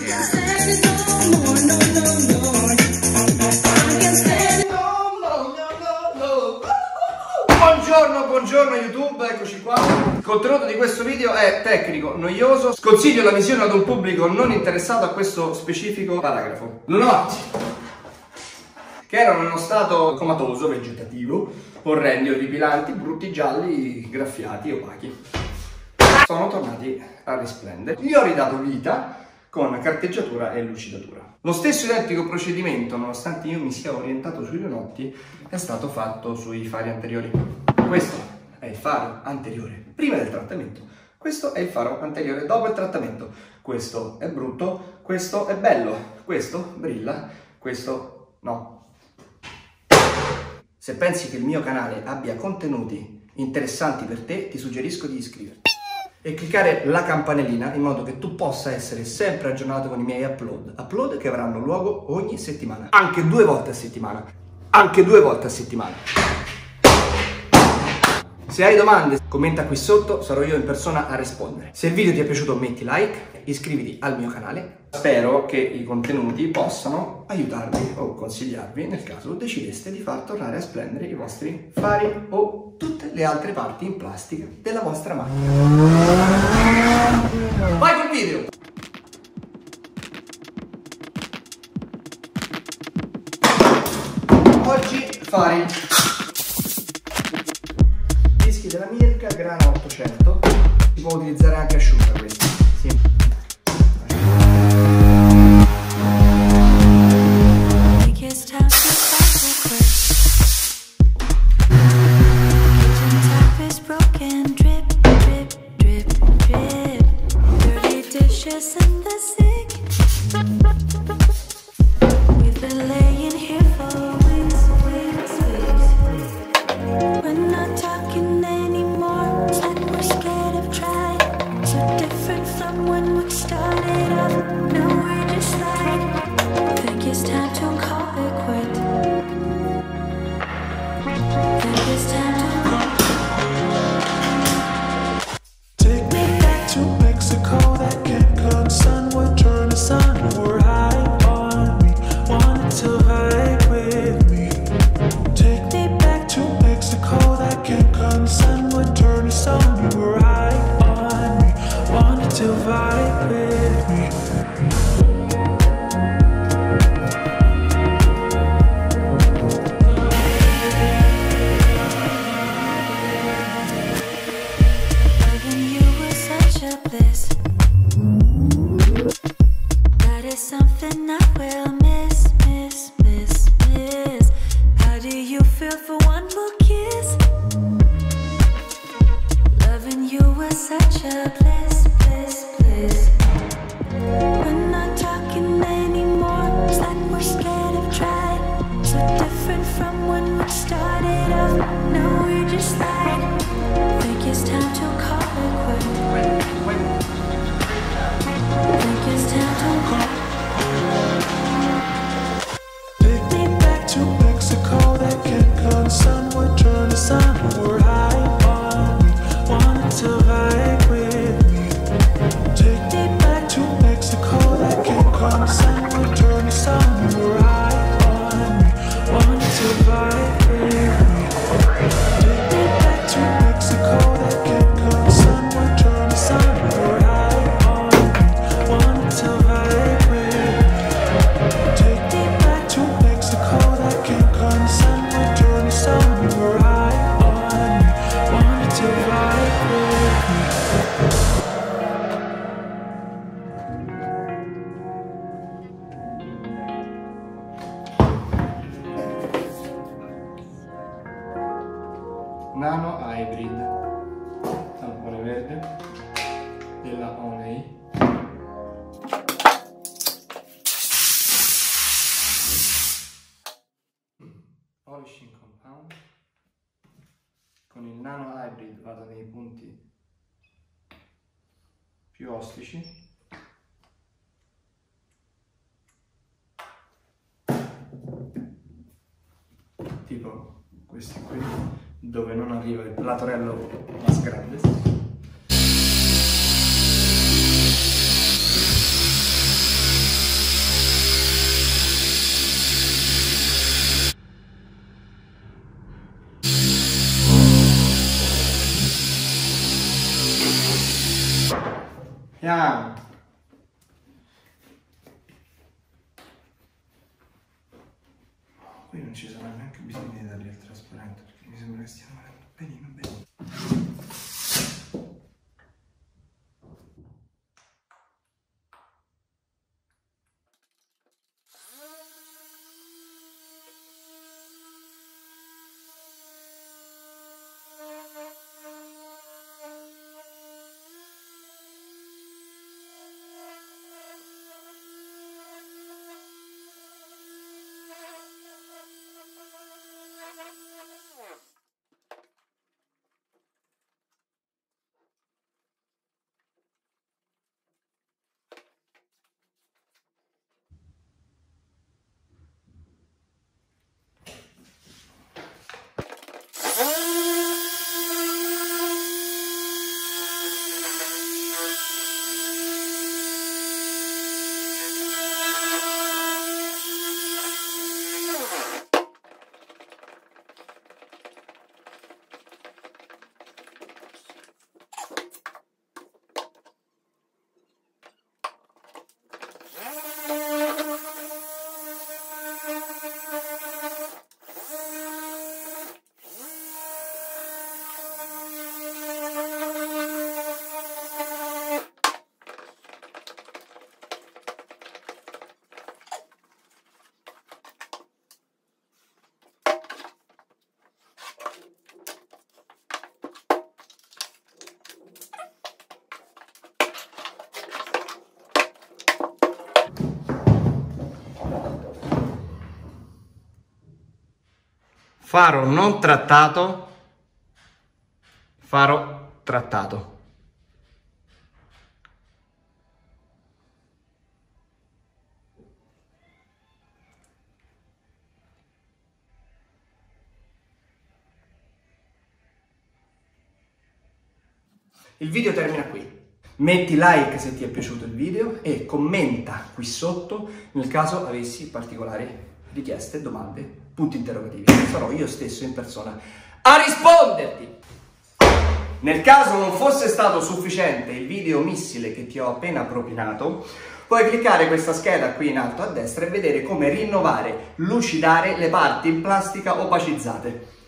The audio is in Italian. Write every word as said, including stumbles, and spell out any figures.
Buongiorno, buongiorno YouTube, eccoci qua. Il contenuto di questo video è tecnico, noioso. Sconsiglio la visione ad un pubblico non interessato a questo specifico paragrafo. Lunotti, che erano in uno stato comatoso, vegetativo, orrendi, orripilanti, brutti, gialli, graffiati, opachi, sono tornati a risplendere. Gli ho ridato vita con carteggiatura e lucidatura. Lo stesso identico procedimento, nonostante io mi sia orientato sui lunotti, è stato fatto sui fari anteriori. Questo è il faro anteriore prima del trattamento, questo è il faro anteriore dopo il trattamento. Questo è brutto, questo è bello, questo brilla, questo no. Se pensi che il mio canale abbia contenuti interessanti per te, ti suggerisco di iscriverti e cliccare la campanellina in modo che tu possa essere sempre aggiornato con i miei upload, upload che avranno luogo ogni settimana, anche due volte a settimana, anche due volte a settimana. Se hai domande, commenta qui sotto, sarò io in persona a rispondere. Se il video ti è piaciuto metti like, iscriviti al mio canale. Spero che i contenuti possano aiutarvi o consigliarvi nel caso decideste di far tornare a splendere i vostri fari o tutte le altre parti in plastica della vostra macchina. Vai col video! Oggi fari dischi della Mirka, grana ottocento, si può utilizzare anche asciutta questa, sì. Nano Hybrid, tampone verde della Oney. Polishing compound. Con il Nano Hybrid vado nei punti più ostici. Tipo questi qui, dove non arriva il latorello más grande. piano. Qui non ci sarà neanche bisogno di dargli il trasparente, perché mi sembra che stiamo venendo benino, benino. Faro non trattato, faro trattato. Il video termina qui. Metti like se ti è piaciuto il video e commenta qui sotto nel caso avessi particolari richieste, domande, punti interrogativi. Sarò io stesso in persona a risponderti. Nel caso non fosse stato sufficiente il video missile che ti ho appena propinato, puoi cliccare questa scheda qui in alto a destra e vedere come rinnovare, lucidare le parti in plastica opacizzate.